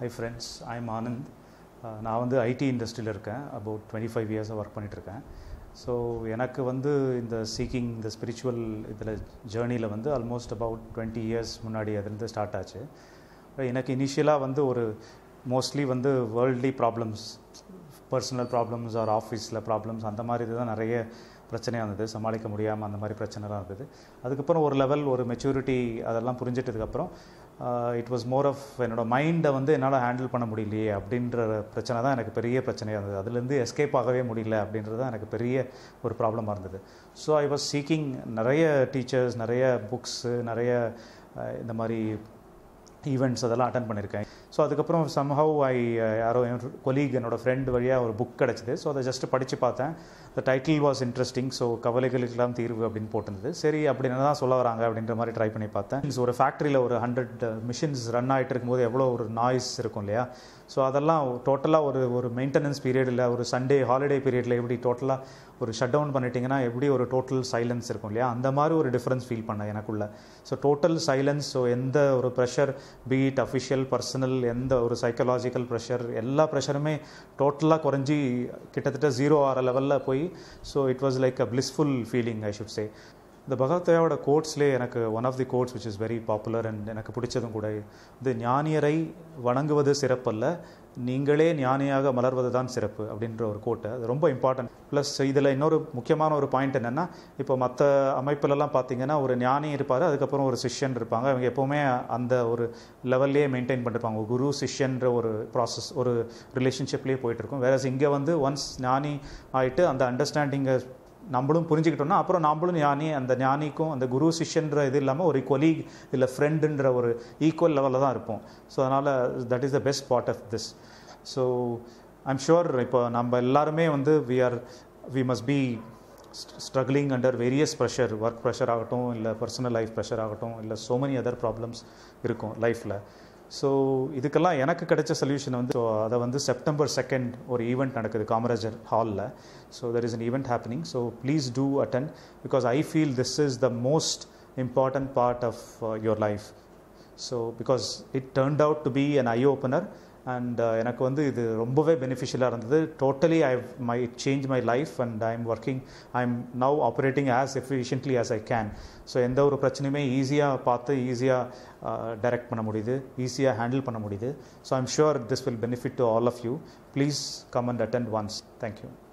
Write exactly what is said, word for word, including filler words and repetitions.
Hi friends, I'm Anand. நான் வந்து IT இண்டஸ்ட்ரியில் இருக்கேன். அபவுட் டுவெண்ட்டி ஃபைவ் இயர்ஸாக ஒர்க் பண்ணிகிட்ருக்கேன். ஸோ எனக்கு வந்து இந்த சீக்கிங் இந்த ஸ்பிரிச்சுவல் இதில் ஜேர்னியில் வந்து ஆல்மோஸ்ட் அபவுட் டுவெண்ட்டி இயர்ஸ் முன்னாடி அதுலேருந்து ஸ்டார்ட் ஆச்சு. எனக்கு இனிஷியலாக வந்து ஒரு மோஸ்ட்லி வந்து worldly problems, personal problems or ஆஃபீஸில் ப்ராப்ளம்ஸ் அந்த மாதிரி இதுதான் நிறைய பிரச்சனையாக இருந்தது. சமாளிக்க முடியாமல் அந்த மாதிரி பிரச்சனைலாம் இருந்தது. அதுக்கப்புறம் ஒரு லெவல் ஒரு மெச்சூரிட்டி அதெல்லாம் புரிஞ்சிட்டதுக்கப்புறம் இட் வாஸ் மோர் ஆஃப் என்னோடய மைண்டை வந்து என்னால் ஹேண்டில் பண்ண முடியலையே அப்படின்ற பிரச்சனை தான் எனக்கு பெரிய பிரச்சனையாக இருந்தது. அதுலேருந்து எஸ்கேப் ஆகவே முடியல அப்படின்றது தான் எனக்கு பெரிய ஒரு ப்ராப்ளமாக இருந்தது. ஸோ ஐ வாஸ் சீக்கிங் நிறைய டீச்சர்ஸ், நிறைய புக்ஸு, நிறைய இந்த மாதிரி ஈவெண்ட்ஸ் அதெல்லாம் அட்டன் பண்ணியிருக்கேன். ஸோ அதுக்கப்புறம் சம்ஹவ் ஐ யாரோ என் கொலீக் என்னோடய ஃப்ரெண்ட் வழியாக ஒரு புக் கிடச்சிது. ஸோ அதை ஜஸ்ட்டு படித்து பார்த்தேன். The title was interesting. So கவலைகளுக்கெல்லாம் தீர்வு அப்படின்னு போட்டிருந்தது. சரி அப்படின்னு தான் சொல்ல வராங்க அப்படின்ற மாதிரி ட்ரை பண்ணி பார்த்தேன். ஒரு ஃபேக்ட்ரியில் ஒரு ஹண்ட்ரட் மிஷின்ஸ் ரன் ஆகிட்டு இருக்கும்போது எவ்வளோ ஒரு நாய்ஸ் இருக்கும் இல்லையா? ஸோ அதெல்லாம் டோட்டலாக ஒரு ஒரு மெயின்டெனன்ஸ் பீரியடில், ஒரு சண்டே ஹாலிடே பீரியடில் எப்படி டோட்டலாக ஒரு ஷட் டவுன் பண்ணிட்டீங்கன்னா எப்படி ஒரு டோட்டல் சைலன்ஸ் இருக்கும் இல்லையா? அந்த மாதிரி ஒரு டிஃப்ரென்ஸ் ஃபீல் பண்ணேன் எனக்குள்ள. So total silence. ஸோ எந்த ஒரு ப்ரெஷர், பீட் அஃபிஷியல், பர்சனல், எந்த ஒரு சைக்கலாஜிக்கல் ப்ரெஷர், எல்லா ப்ரெஷருமே டோட்டலாக குறைஞ்சி கிட்டத்தட்ட ஜீரோ ஆகிற லெவலில் போய் so it was like a blissful feeling I should say. இந்த பகவத்கீதையோட கோட்ஸ்லேயே எனக்கு one of the quotes which is very popular and எனக்கு பிடிச்சதும் கூட, இது ஞானியரை வணங்குவது சிறப்பல்ல, நீங்களே ஞானியாக மலர்வது தான் சிறப்பு அப்படின்ற ஒரு கோட்டு. அது ரொம்ப இம்பார்ட்டன்ட். ப்ளஸ் இதில் இன்னொரு முக்கியமான ஒரு பாயிண்ட் என்னென்னா, இப்போ மற்ற அமைப்புலலாம் பார்த்தீங்கன்னா ஒரு ஞானி இருப்பார், அதுக்கப்புறம் ஒரு சிஷ்யன் இருப்பாங்க. அவங்க எப்போவுமே அந்த ஒரு லெவல்லே மெயின்டைன் பண்ணிருப்பாங்க. குரு சிஷ்யன்ற ஒரு ப்ராசஸ், ஒரு ரிலேஷன்ஷிப்லேயே போயிட்டுருக்கும். வேற இங்கே வந்து ஒன்ஸ் ஞானி ஆகிட்டு அந்த அண்டர்ஸ்டாண்டிங்கை நம்மளும் புரிஞ்சுக்கிட்டோம்னா அப்புறம் நம்மளும் ஞானி, அந்த ஞானிக்கும் அந்த குரு சிஷ்யன்ற இது இல்லாமல் ஒரு கொலீக் இல்லை ஃப்ரெண்டுன்ற ஒரு ஈக்குவல் லெவலில் தான் இருப்போம். ஸோ அதனால் that is the best part of this. So I'm sure இப்போ நம்ம எல்லாருமே வந்து we are we must be struggling under various pressure, work pressure ஆகட்டும், இல்லை பர்சனல் லைஃப் ப்ரெஷர் ஆகட்டும், இல்லை ஸோ மெனி அதர் ப்ராப்ளம்ஸ் இருக்கும் லைஃப்பில். ஸோ இதுக்கெல்லாம் எனக்கு கிடைச்ச சொல்யூஷன் வந்து, ஸோ அதை வந்து செப்டம்பர் செகண்ட் ஒரு ஈவெண்ட் நடக்குது காமராஜர் ஹாலில். So there is an event happening. So please do attend because I feel this is the most important part of your life. So because it turned out to be an eye opener and எனக்கு வந்து இது ரொம்பவே பெனிஃபிஷியலாக இருந்தது. Totally I my it change my life and I am working, I am now operating as efficiently as I can. So எந்த ஒரு பிரச்சனையுமே ஈஸியாக பார்த்து ஈஸியாக டைரக்ட் பண்ண முடியுது, ஈஸியாக ஹேண்டில் பண்ண முடியுது. So I am sure this will benefit to all of you. Please come and attend once. Thank you.